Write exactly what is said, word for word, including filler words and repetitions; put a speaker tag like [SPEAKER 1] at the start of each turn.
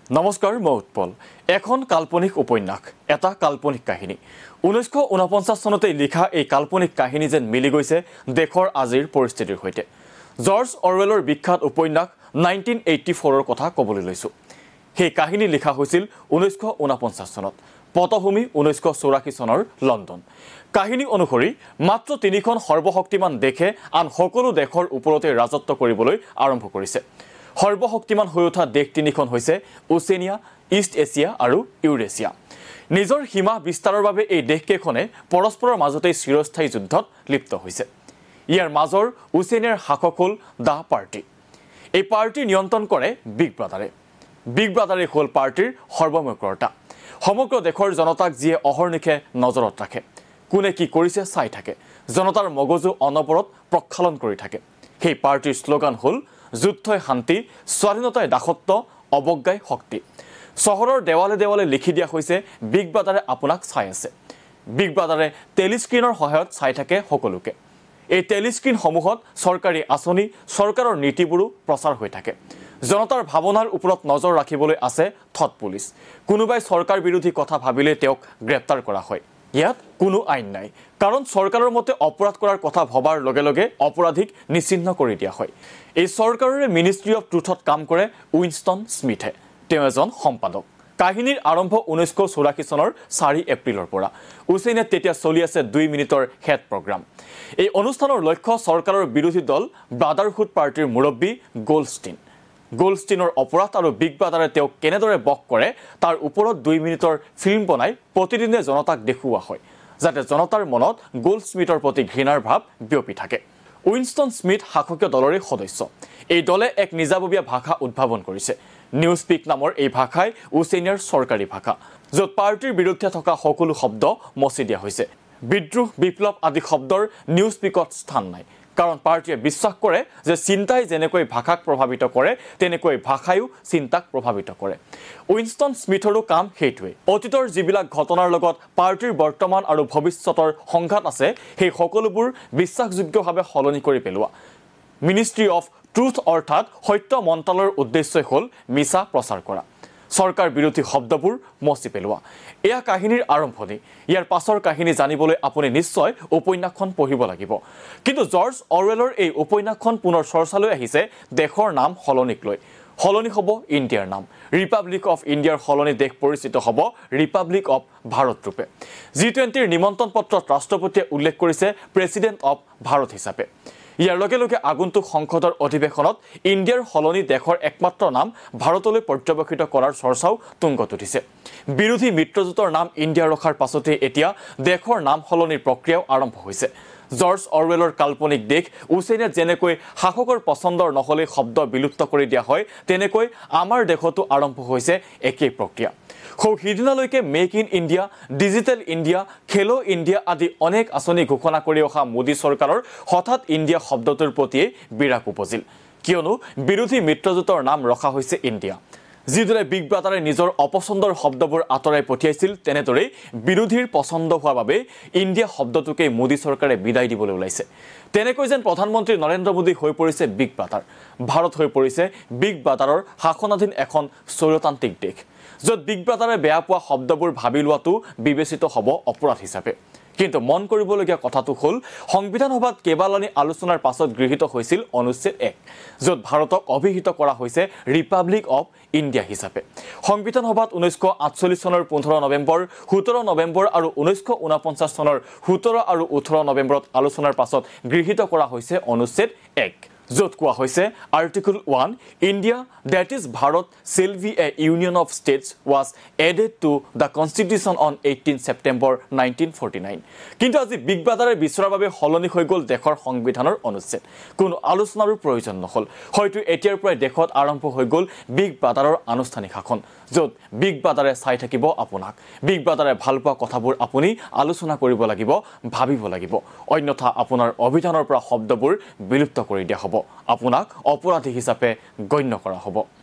[SPEAKER 1] নমস্কাৰ মই উৎপল এখন কাল্পনিক উপন্যাস এটা কাল্পনিক কাহিনী ঊনৈশ ঊনপঞ্চাশ চনতে লিখা এই কাল্পনিক কাহিনী যেন মিলি গৈছে দেশৰ আজিৰ পৰিস্থিতিৰ সৈতে জৰ্জ অৰৱেলৰ বিখ্যাত উপন্যাস নাইনটিন এইটি ফ'ৰ ৰ কথা ক'বলৈ লৈছো সেই কাহিনী লিখা হৈছিল ঊনৈশ ঊনপঞ্চাশ চনত পটভূমি ঊনৈশ চৌৰাশী চনৰ লণ্ডন কাহিনী অনুসৰি মাত্ৰ তিনিখন সৰ্বশক্তিমান দেশে আন সকলো দেশৰ ওপৰতে ৰাজত্ব কৰিবলৈ আৰম্ভ কৰিছে সৰ্বশক্তিমান হৈ উঠা দেশ তিনিখন হৈছে ওচেনিয়া ইষ্ট এছিয়া আৰু ইউৰেছিয়া নিজৰ সীমা বিস্তাৰৰ বাবে এই দেশকেইখনে পৰস্পৰৰ মাজতে চিৰস্থায়ী যুদ্ধত লিপ্ত হৈছে ইয়াৰ মাজৰ ওচেনিয়াৰ শাসক হ'ল দা পাৰ্টি এই পাৰ্টি নিয়ন্ত্ৰণ কৰে বিগ ব্ৰাদাৰে বিগ ব্ৰাদাৰে হ'ল পাৰ্টিৰ সৰ্বময়কৰ্তা সমগ্ৰ দেশৰ জনতাক যিয়ে অহৰ্নিশে নজৰত ৰাখে কোনে কি কৰিছে চাই থাকে জনতাৰ মগজু অনবৰত প্ৰক্ষালন কৰি থাকে সেই পাৰ্টিৰ শ্লোগান হ'ল যুদ্ধই শান্তি স্বাধীনতাই দাসত্ব অবজ্ঞাই শক্তি চহৰৰ দেৱালে দেৱালে লিখি দিয়া হৈছে বিগ ব্ৰাদাৰে আপোনাক চাই আছে বিগ ব্ৰাদাৰে টেলিস্ক্ৰিনৰ সহায়ত চাই থাকে সকলোকে এই টেলিস্ক্ৰিন সমূহত চৰকাৰী আঁচনি চৰকাৰৰ নীতিবোৰো প্ৰচাৰ হৈ থাকে জনতাৰ ভাৱনাৰ ওপৰত নজৰ ৰাখিবলৈ আছে থট পুলিচ কোনোবাই চৰকাৰ বিৰোধী কথা ভাবিলে তেওঁক গ্ৰেপ্তাৰ কৰা হয় ইয়াত কোনো আইন নাই কাৰণ চৰকাৰৰ মতে অপৰাধ কৰাৰ কথা ভবাৰ লগে লগে অপৰাধীক নিশ্চিহ্ন কৰি দিয়া হয় এই চৰকাৰৰে মিনিষ্ট্ৰী অফ ট্ৰুথত কাম কৰে উইনষ্টন স্মিথে তেওঁ এজন সম্পাদক কাহিনীৰ আৰম্ভ ঊনৈশ চৌৰাশী চনৰ চাৰি এপ্ৰিলৰ পৰা ওচেনিয়াত তেতিয়া চলি আছে দুই মিনিটৰ হেড প্ৰগ্ৰাম এই অনুষ্ঠানৰ লক্ষ্য চৰকাৰৰ বিৰোধী দল ব্ৰাদাৰহুড পাৰ্টিৰ মুৰব্বী গোল্ডষ্টিন গোল্ডষ্টিনৰ অপৰাধ আৰু বিগ ব্ৰাদাৰে তেওঁক কেনেদৰে বক কৰে তাৰ ওপৰত দুই মিনিটৰ ফিল্ম বনাই প্ৰতিদিনে জনতাক দেখুওৱা হয় যাতে জনতাৰ মনত গোল্ডস্মিথৰ প্ৰতি ঘৃণাৰ ভাৱ বিয়পি থাকে উইনষ্টন স্মিথ শাসকীয় দলৰে সদস্য এই দলে এক নিজাববীয়া ভাষা উদ্ভাৱন কৰিছে নিউজ স্পিক নামৰ এই ভাষাই ওচেনিয়াৰ চৰকাৰী ভাষা য'ত পাৰ্টিৰ বিৰুদ্ধে থকা সকলো শব্দ মচি দিয়া হৈছে বিদ্ৰোহ বিপ্লৱ আদি শব্দৰ নিউজ স্পিকত স্থান নাই কাৰণ পাৰ্টিয়ে বিশ্বাস কৰে যে চিন্তাই যেনেকৈ ভাষাক প্ৰভাৱিত কৰে তেনেকৈ ভাষায়ো চিন্তাক প্ৰভাৱিত কৰে উইনষ্টন স্মিথৰো কাম সেইটোৱেই অতীতৰ যিবিলাক ঘটনাৰ লগত পাৰ্টিৰ বৰ্তমান আৰু ভৱিষ্যতৰ সংঘাত আছে সেই সকলোবোৰ বিশ্বাসযোগ্যভাৱে সলনি কৰি পেলোৱা মিনিষ্ট্ৰী অফ ট্ৰুথ অৰ্থাৎ সত্য মন্ত্ৰালয়ৰ উদ্দেশ্যই হ'ল মিছা প্ৰচাৰ কৰা চৰকাৰ বিৰোধী শব্দবোৰ মচি পেলোৱা এয়া কাহিনীৰ আৰম্ভণি ইয়াৰ পাছৰ কাহিনী জানিবলৈ আপুনি নিশ্চয় উপন্যাসখন পঢ়িব লাগিব কিন্তু জৰ্জ অৰৱেলৰ এই উপন্যাসখন পুনৰ চৰ্চালৈ আহিছে দেশৰ নাম সলনিক লৈ সলনি হ'ব ইণ্ডিয়াৰ নাম ৰিপাব্লিক অফ ইণ্ডিয়াৰ সলনি দেশ পৰিচিত হ'ব ৰিপাব্লিক অফ ভাৰত ৰূপে জি টুৱেণ্টিৰ নিমন্ত্ৰণ পত্ৰত ৰাষ্ট্ৰপতিয়ে উল্লেখ কৰিছে প্ৰেছিডেণ্ট অফ ভাৰত হিচাপে ইয়াৰ লগে লগে আগন্তুক সংসদৰ অধিৱেশনত ইণ্ডিয়াৰ সলনি দেশৰ একমাত্ৰ নাম ভাৰতলৈ পৰ্যবেক্ষিত কৰাৰ চৰ্চাও তুংগত উঠিছে বিৰোধী মিত্ৰজোঁটৰ নাম ইণ্ডিয়া ৰখাৰ পাছতে এতিয়া দেশৰ নাম সলনিৰ প্ৰক্ৰিয়াও আৰম্ভ হৈছে জৰ্জ অৰৱেলৰ কাল্পনিক দেশ ওচেনিয়াত যেনেকৈ শাসকৰ পচন্দৰ নহলে শব্দ বিলুপ্ত কৰি দিয়া হয় তেনেকৈ আমাৰ দেশতো আৰম্ভ হৈছে একেই প্ৰক্ৰিয়া সৌ সিদিনালৈকে make in India digital India Khelo India আদি অনেক আঁচনি ঘোষণা কৰি অহা মোদী চৰকাৰৰ হঠাৎ ইণ্ডিয়া শব্দটোৰ প্ৰতিয়ে বিৰাগ উপজিল কিয়নো বিৰোধী মিত্ৰজোঁটৰ নাম ৰখা হৈছে ইণ্ডিয়া যিদৰে বিগ ব্ৰাদাৰে নিজৰ অপচন্দৰ শব্দবোৰ আঁতৰাই পঠিয়াইছিল তেনেদৰেই বিৰোধীৰ পচন্দ হোৱাৰ বাবে ইণ্ডিয়া শব্দটোকে মোদী চৰকাৰে বিদায় দিবলৈ ওলাইছে তেনেকৈ যেন প্ৰধানমন্ত্ৰী নৰেন্দ্ৰ মোদী হৈ পৰিছে বিগ ব্ৰাদাৰ ভাৰত হৈ পৰিছে বিগ ব্ৰাদাৰৰ শাসনাধীন এখন স্বৈৰতান্ত্ৰিক দেশ য'ত বিগ ব্ৰাদাৰে বেয়া পোৱা শব্দবোৰ ভাবি লোৱাটো বিবেচিত হ'ব অপৰাধ হিচাপে কিন্তু মন কৰিবলগীয়া কথাটো হ'ল সংবিধান সভাত কেইবালানি আলোচনাৰ পাছত গৃহীত হৈছিল অনুচ্ছেদ এক য'ত ভাৰতক অভিহিত কৰা হৈছে ৰিপাব্লিক অফ ইণ্ডিয়া হিচাপে সংবিধান সভাত ঊনৈশ আঠচল্লিছ চনৰ পোন্ধৰ নৱেম্বৰ সোতৰ নৱেম্বৰ আৰু ঊনৈশ ঊনপঞ্চাছ চনৰ সোতৰ আৰু ওঠৰ নৱেম্বৰত আলোচনাৰ পাছত গৃহীত কৰা হৈছে অনুচ্ছেদ এক য'ত কোৱা হৈছে article one India that is Bharat shall be a union of states was added to the constitution on eighteen September nineteen forty nine কিন্তু আজি বিগ ব্ৰাদাৰে বিচৰাৰ বাবে সলনি হৈ গ'ল দেশৰ সংবিধানৰ অনুচ্ছেদ কোনো আলোচনাৰো প্ৰয়োজন নহ'ল হয়তো এতিয়াৰ পৰাই দেশত আৰম্ভ হৈ গ'ল বিগ ব্ৰাদাৰৰ আনুষ্ঠানিক শাসন য'ত বিগ ব্ৰাদাৰে চাই থাকিব আপোনাক বিগ ব্ৰাদাৰে ভাল পোৱা কথাবোৰ আপুনি আলোচনা কৰিব লাগিব ভাবিব লাগিব অন্যথা আপোনাৰ অভিধানৰ পৰা শব্দবোৰ বিলুপ্ত কৰি দিয়া হ'ব আপোনাক অপৰাধী হিচাপে গণ্য কৰা হ'ব